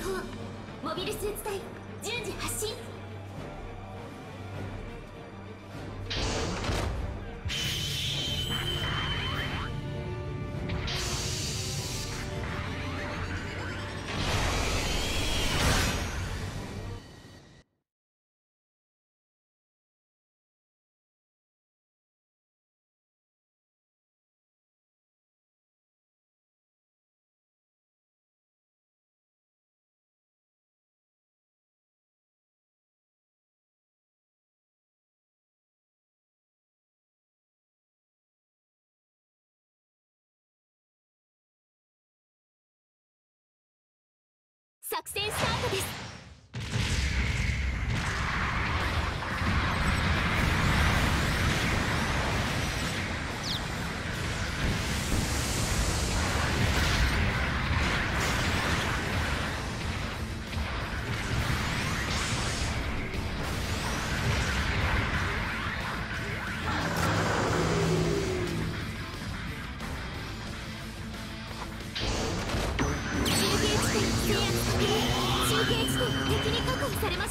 報。モビルスーツ隊順次発進。作戦スタートです。敵に確保されました。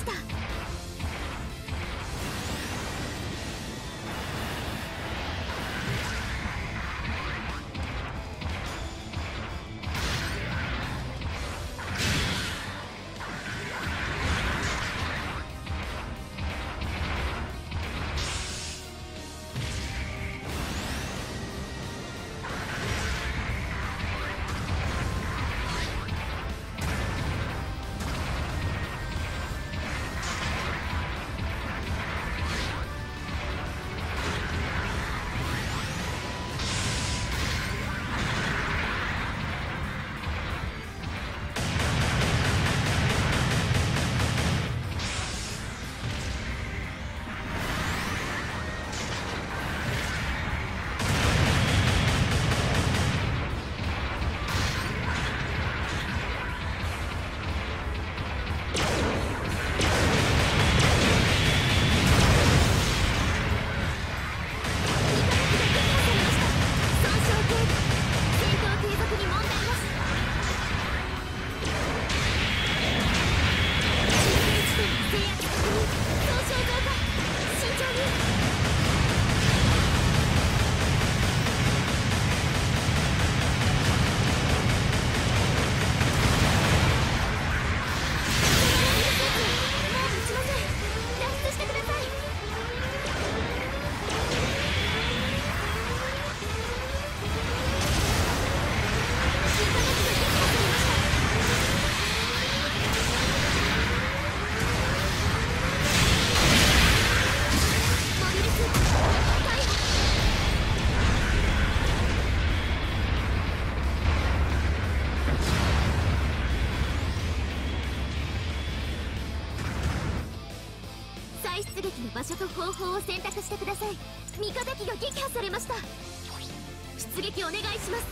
出撃の場所と方法を選択してください。味方機が撃破されました。出撃お願いします。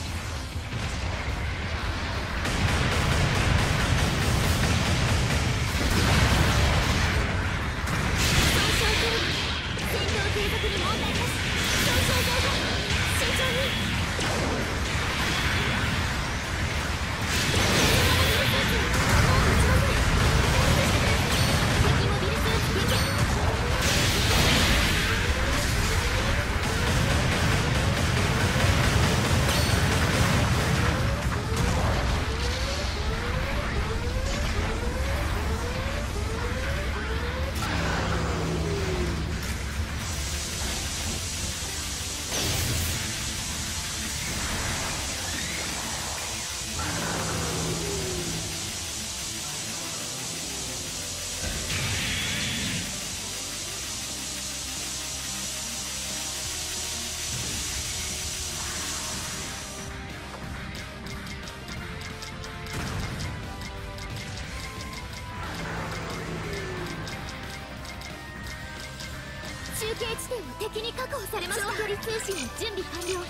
戦闘継続に問題なし。損傷増加。慎重に。中継地点を敵に確保されました。長距離通信の準備完了。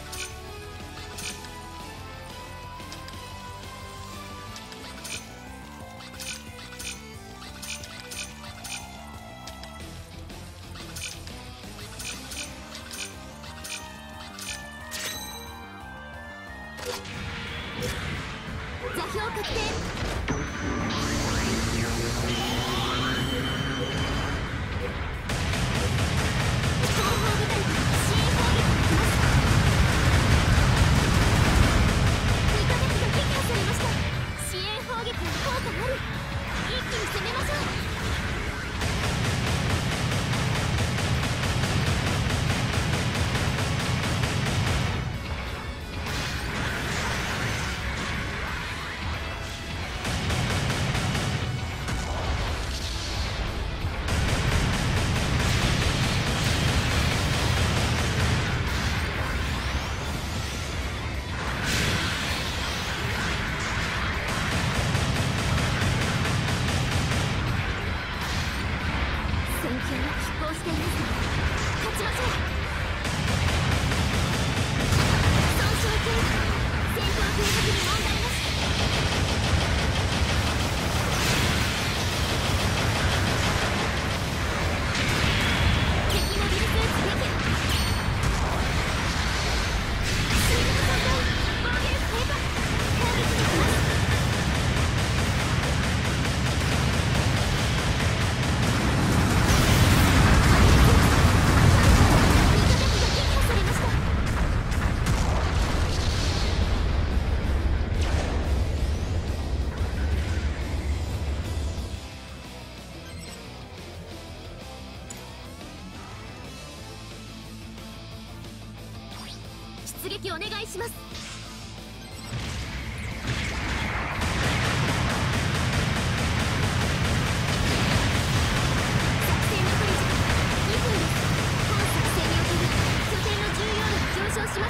座標確定。後方部隊から支援砲撃が来ます。味方機が撃破されました。支援砲撃は効果ある。一気に攻めましょう。戦況は拮抗していますが勝ちましょう。損傷軽微。戦闘継続に問題なし。敵モビルスーツ撃破。シールド損壊。防御力低下。攻撃できます。出撃お願いします。作戦残り時間2分です。本作戦における拠点の重要度が上昇しました。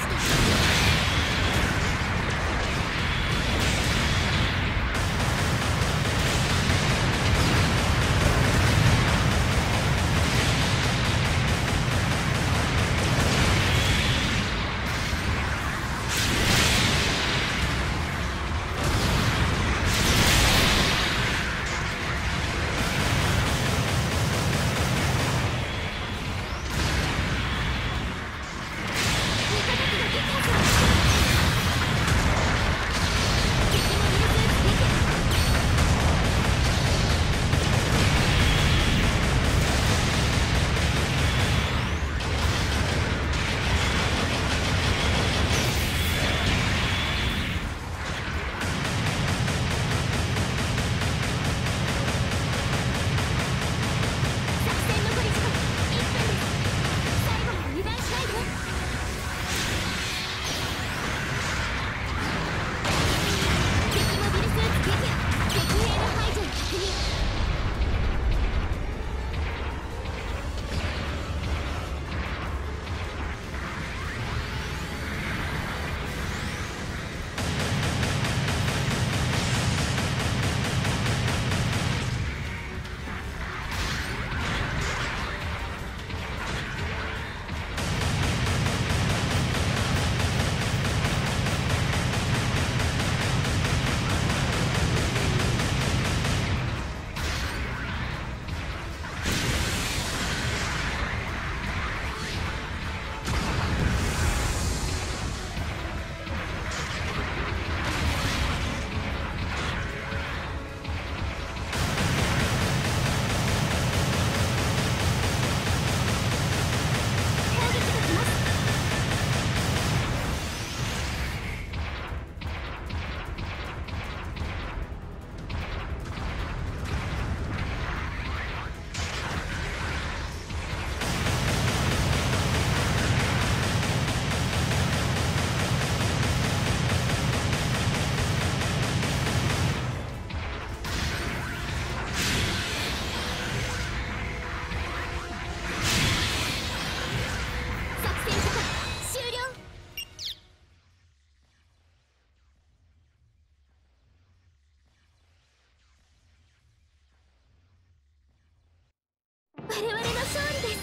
我々の勝利です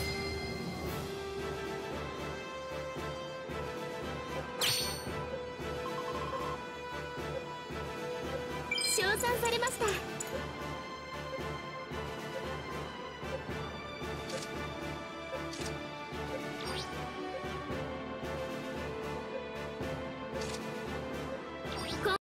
。称賛されました。